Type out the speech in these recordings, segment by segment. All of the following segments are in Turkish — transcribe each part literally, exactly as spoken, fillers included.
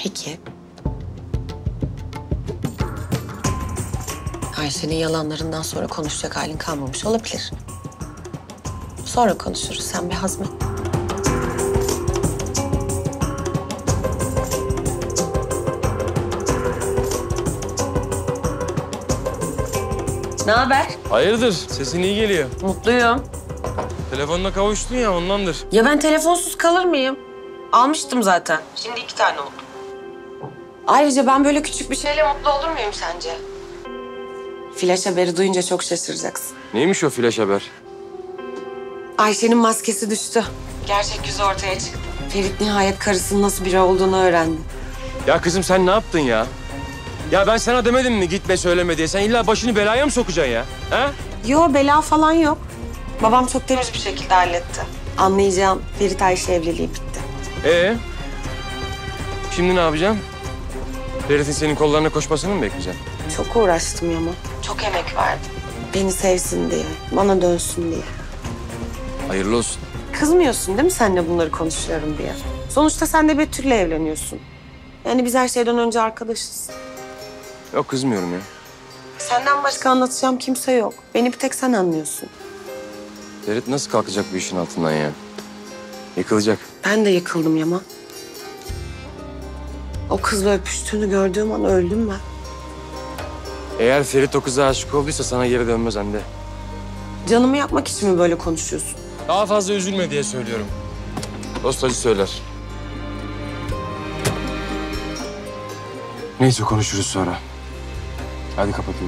Peki. Ayşe'nin yalanlarından sonra konuşacak halin kalmamış olabilir. Sonra konuşuruz. Sen bir hazmet. Ne haber? Hayırdır? Sesin iyi geliyor. Mutluyum. Telefonla kavuştun ya ondandır. Ya ben telefonsuz kalır mıyım? Almıştım zaten. Şimdi iki tane oldu. Ayrıca ben böyle küçük bir şeyle mutlu olur muyum sence? Flash haberi duyunca çok şaşıracaksın. Neymiş o flash haber? Ayşe'nin maskesi düştü. Gerçek yüzü ortaya çıktı. Ferit nihayet karısının nasıl biri olduğunu öğrendi. Ya kızım sen ne yaptın ya? Ya ben sana demedim mi gitme söyleme diye? Sen illa başını belaya mı sokacaksın ya? Ha? Yo, bela falan yok. Babam çok temiz bir şekilde halletti. Anlayacağım, Ferit Ayşe evliliği bitti. Ee? Şimdi ne yapacaksın? Ferit'in senin kollarına koşmasını mı bekleyeceksin? Çok uğraştım Yaman. Çok emek verdim. Beni sevsin diye, bana dönsün diye. Hayırlı olsun. Kızmıyorsun değil mi seninle bunları konuşuyorum diye? Sonuçta sen de Betül'le evleniyorsun. Yani biz her şeyden önce arkadaşız. Yok kızmıyorum ya. Senden başka anlatacağım kimse yok. Beni bir tek sen anlıyorsun. Ferit nasıl kalkacak bu işin altından ya? Yıkılacak. Ben de yıkıldım Yaman. O kızla öpüştüğünü gördüğüm an öldüm ben. Eğer Ferit o kıza aşık olduysa sana geri dönmez Hande. Canımı yapmak için mi böyle konuşuyorsun? Daha fazla üzülme diye söylüyorum. Dost acı söyler. Neyse konuşuruz sonra. Hadi kapatayım.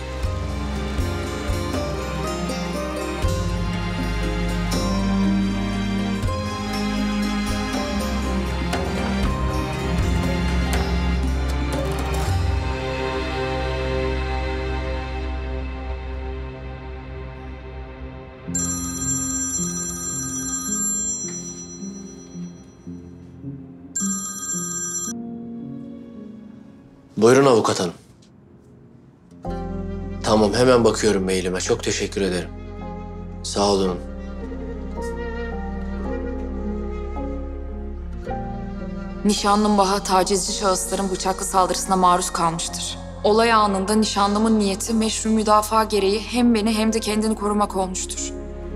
Buyurun avukat hanım. Tamam, hemen bakıyorum mailime. Çok teşekkür ederim. Sağ olun. Nişanlım Baha tacizci şahısların bıçaklı saldırısına maruz kalmıştır. Olay anında nişanlımın niyeti meşru müdafaa gereği hem beni hem de kendini korumak olmuştur.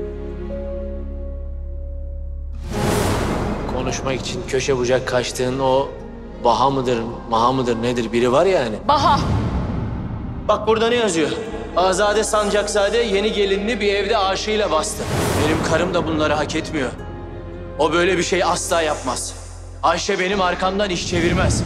Konuşmak için köşe bucak kaçtığın o Baha mıdır, Maha mıdır nedir biri var ya hani. Baha! Bak burada ne yazıyor? Azade Sancakzade yeni gelinini bir evde aşığıyla bastı. Benim karım da bunları hak etmiyor. O böyle bir şey asla yapmaz. Ayşe benim arkamdan iş çevirmez.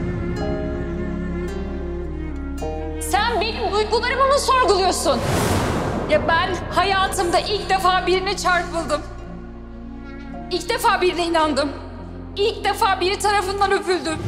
Sen benim duygularımı mı sorguluyorsun? Ya ben hayatımda ilk defa birine çarpıldım. İlk defa birine inandım. İlk defa biri tarafından öpüldüm.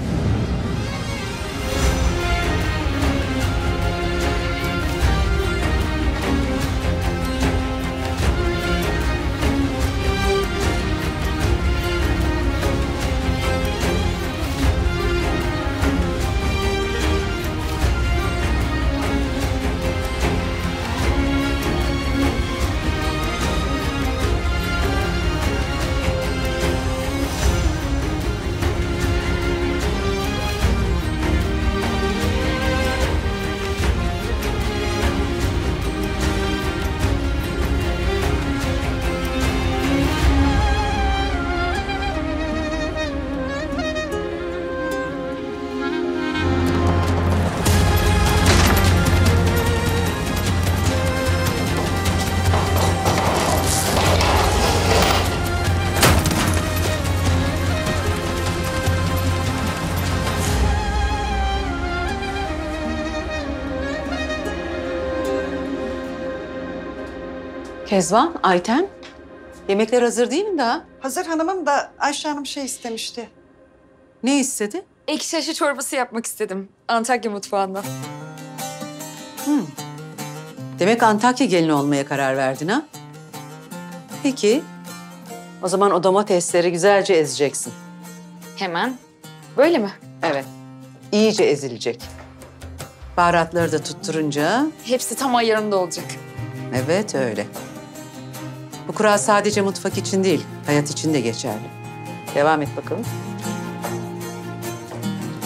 Kezban, Ayten, yemekler hazır değil mi daha? Hazır hanımım da Ayşe Hanım şey istemişti. Ne istedi? Ekşi aşı çorbası yapmak istedim. Antakya mutfağında. Hmm. Demek Antakya gelini olmaya karar verdin ha? Peki, o zaman o domatesleri güzelce ezeceksin. Hemen. Böyle mi? Evet, iyice ezilecek. Baharatları da tutturunca, Hepsi tam ayarında olacak. evet öyle. Bu kural sadece mutfak için değil, hayat için de geçerli. Devam et bakalım.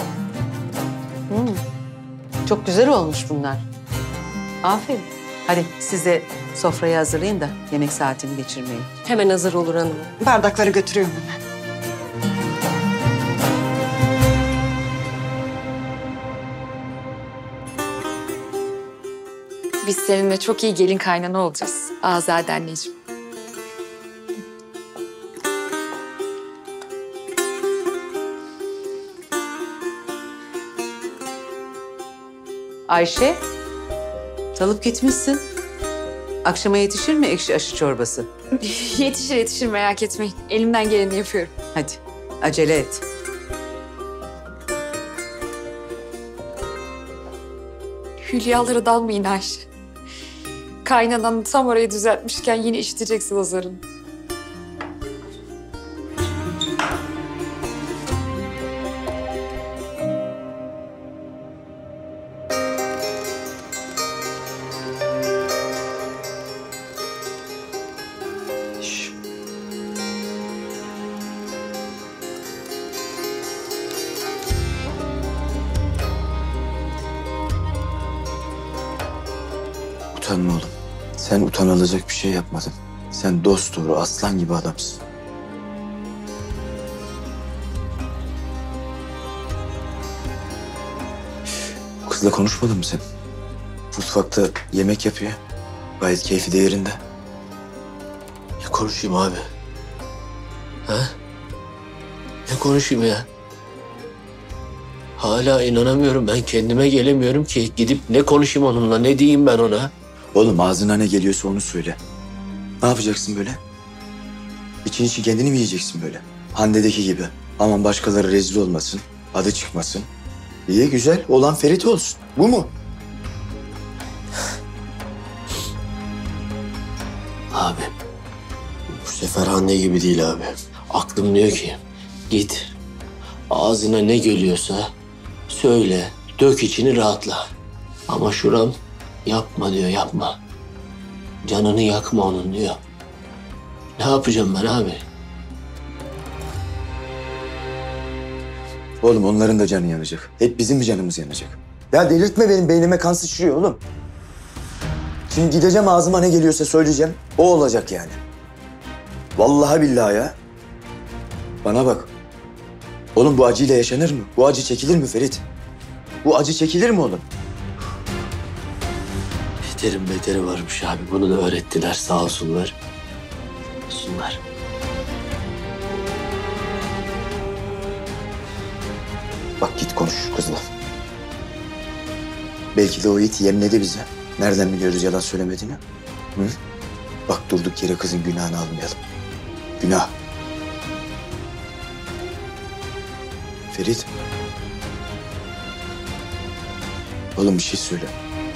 Çok güzel olmuş bunlar. Aferin. Hadi siz de sofrayı hazırlayın da yemek saatini geçirmeyin. Hemen hazır olur hanım. Bardakları götürüyorum hemen. Biz seninle çok iyi gelin kaynana olacağız. Azade anneciğim. Ayşe, dalıp gitmişsin. Akşama yetişir mi ekşi aşı çorbası? Yetişir yetişir merak etmeyin. Elimden geleni yapıyorum. Hadi, acele et. Hülyalara dalmayın Ayşe. Kaynanan tam orayı düzeltmişken yine işiteceksin azarını. Utanma oğlum. Sen utanılacak bir şey yapmadın. Sen dost doğru aslan gibi adamsın. Bu kızla konuşmadın mı sen? Mutfakta yemek yapıyor. Gayet keyfi de yerinde. Ne konuşayım abi? Ha? Ne konuşayım ya? Hala inanamıyorum. Ben kendime gelemiyorum ki. Gidip ne konuşayım onunla? Ne diyeyim ben ona? Oğlum ağzına ne geliyorsa onu söyle. Ne yapacaksın böyle? İçin için kendini mi yiyeceksin böyle? Hande'deki gibi. Aman başkaları rezil olmasın, adı çıkmasın. İyi güzel, olan Ferit olsun. Bu mu? Abi, bu sefer Hande gibi değil abi. Aklım diyor ki, git. Ağzına ne geliyorsa söyle, dök içini rahatla. Ama şuram yapma diyor, yapma. Canını yakma onun diyor. Ne yapacağım ben abi? Oğlum onların da canı yanacak. Hep bizim mi canımız yanacak? Ya delirtme, benim beynime kan sıçrıyor oğlum. Şimdi gideceğim, ağzıma ne geliyorsa söyleyeceğim. O olacak yani. Vallahi billahi ya. Bana bak. Oğlum bu acıyla yaşanır mı? Bu acı çekilir mi Ferit? Bu acı çekilir mi oğlum? Beterin beteri varmış abi. Bunu da öğrettiler sağ olsunlar. Olsunlar. Bak git konuş şu kızla. Belki de o it yemledi bizi. Nereden biliyoruz yalan söylemediğini? Hı? Bak durduk yere kızın günahını almayalım. Günah. Ferit. Oğlum bir şey söyle.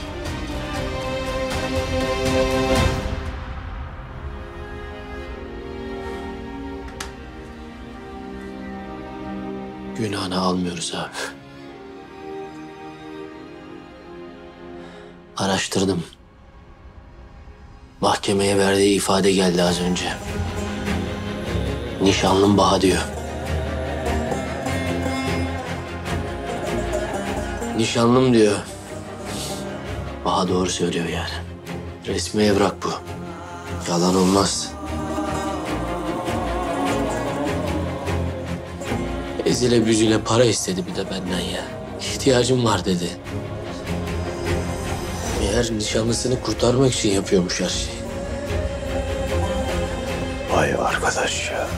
Günahını almıyoruz abi. Araştırdım. Mahkemeye verdiği ifade geldi az önce. Nişanlım Baha diyor. Nişanlım diyor. Baha doğru söylüyor yani. Resmi evrak bu. Yalan olmaz. Ezile büzüle para istedi bir de benden ya. İhtiyacım var dedi. Meğer nişanlısını kurtarmak için yapıyormuş her şeyi. Vay arkadaş ya.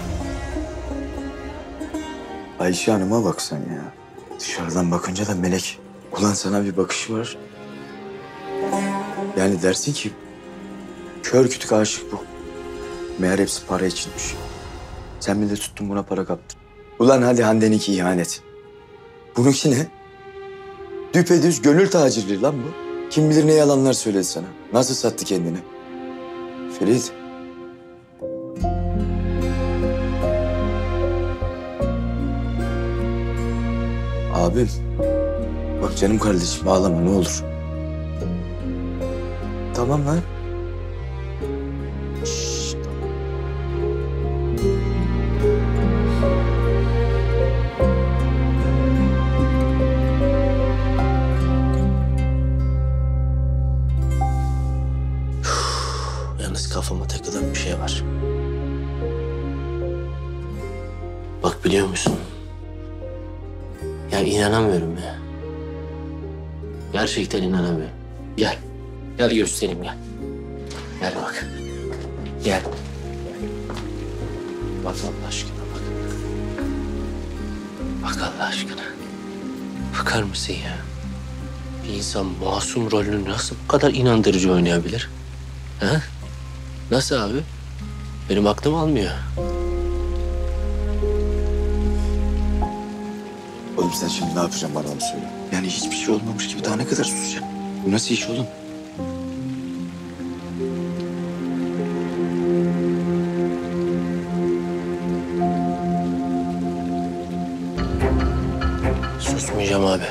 Ayşe Hanım'a bak sen ya. Dışarıdan bakınca da melek. Ulan sana bir bakışı var. Yani dersin ki kör kütük aşık bu. Meğer hepsi para içinmiş. Sen bir de tuttun buna para kaptın. Ulan hadi Hande'ninki ihanet. Bununki ne? Düpedüz gönül tacirliği lan bu. Kim bilir ne yalanlar söyledi sana. Nasıl sattı kendini? Ferit. Abim. Bak canım kardeşim ağlama ne olur. Tamam lan. Şşş. bir şey var. Bak biliyor musun? Ya inanamıyorum ya. Gerçekten inanamıyorum. Gel. Gel göstereyim gel. Gel bak. Gel. Bak Allah aşkına bak. Bak Allah aşkına. Bakar mısın ya? Bir insan masum rolünü nasıl bu kadar inandırıcı oynayabilir? Ha? Nasıl abi? Benim aklım almıyor. Oğlum sen şimdi ne yapacaksın bana onu söyle. Yani hiçbir şey olmamış gibi daha ne kadar susacaksın? Bu nasıl iş oğlum? Susmayacağım abi.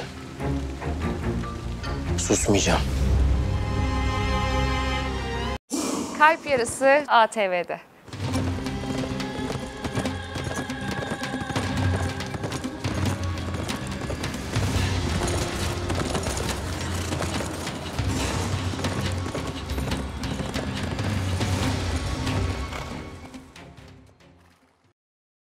Susmayacağım. Kalp Yarısı A T V'de.